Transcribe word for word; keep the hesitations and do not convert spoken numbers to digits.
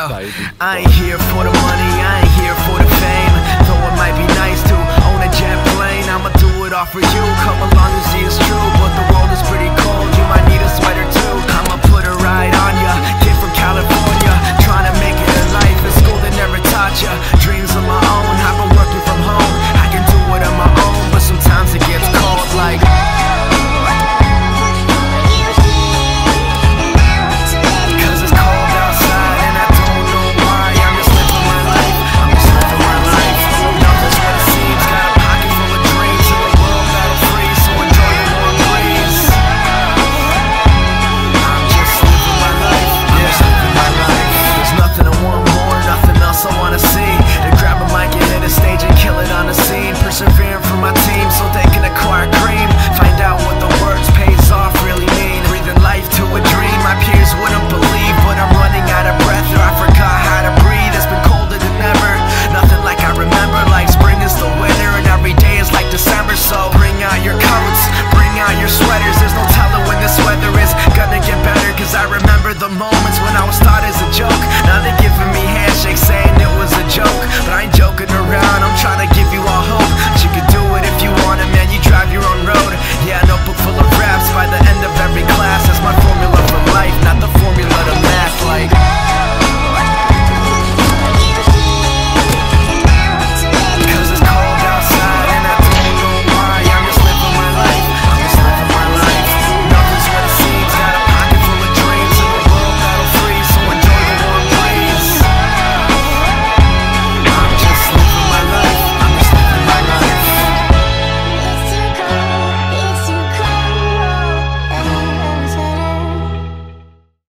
Yo, I ain't here for the money, I ain't here for the fame. Though it might be nice to own a jet plane, I'ma do it all for you. Come along and see it's true, but the world is pretty cold. You might need